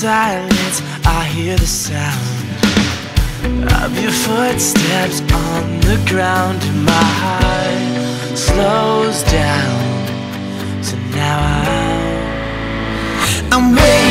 silence, I hear the sound of your footsteps on the ground, and my heart slows down. So now I'm waiting.